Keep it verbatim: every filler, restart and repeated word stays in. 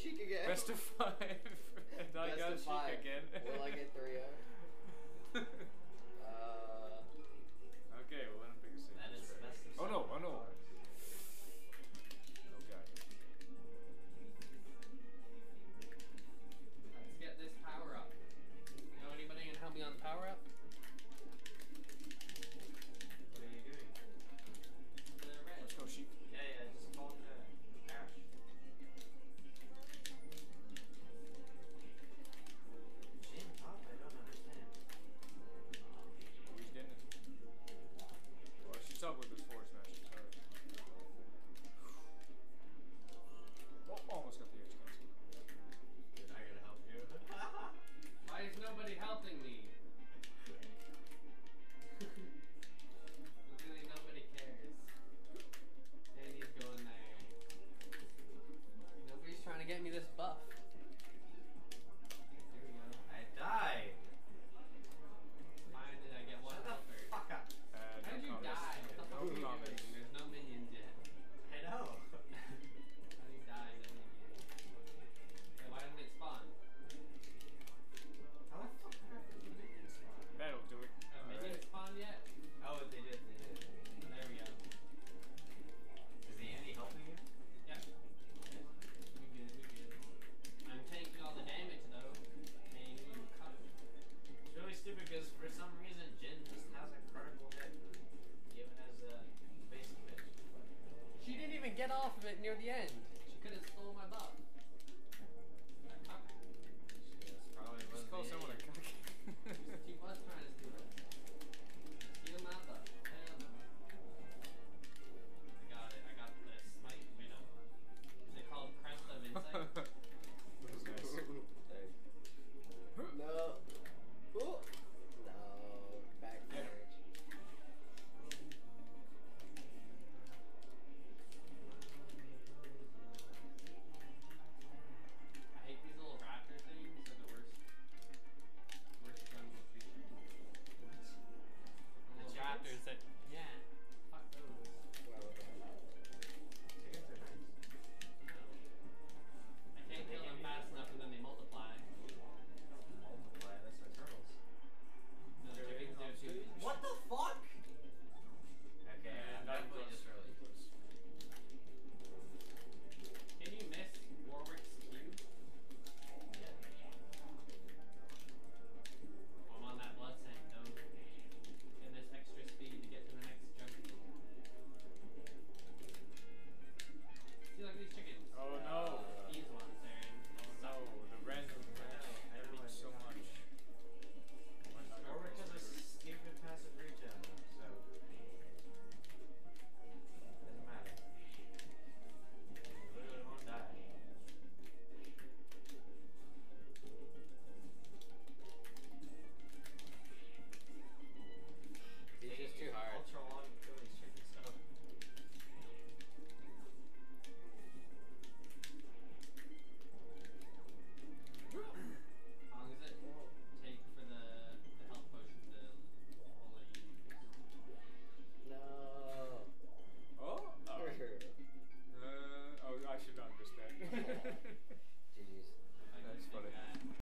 Sheik again. Best of five. And I Best got of Sheik five. again. Will I get three oh? uh. Okay, well, let him pick a six. That is the best of Oh no, oh no. cards. Oh god. Let's get this power up. You know anybody can help me on the power up? What are you doing? The red. Let's go, Sheik. Yeah, yeah, just call it uh, Ash. Jin up? I don't understand. Oh, he's getting it. Well, she's up with this force smash. Sorry. Oh, almost got the edge cancel. You're not gonna help you. Why is nobody helping me? Literally nobody cares. Danny's going there. Nobody's trying to get me this buff. There we go. I died. Finally, I get one Shut the helper. fuck up. Uh, How did you no die? comments. What the fuck No are you comments. doing? There's no minions yet. I know. How do you die? No minions. Hey, why didn't it spawn? How the fuck happened to the minion spawn? That'll do it. Have minions Alright. spawned yet? Oh, they did, they did. There we go. Is the Andy helping you? Yeah. We good, we good. I'm taking all the damage though. Man, you cut it. It's really stupid because for some reason Jin just has a critical hit, even as a basic hit. She didn't even get off of it near the end.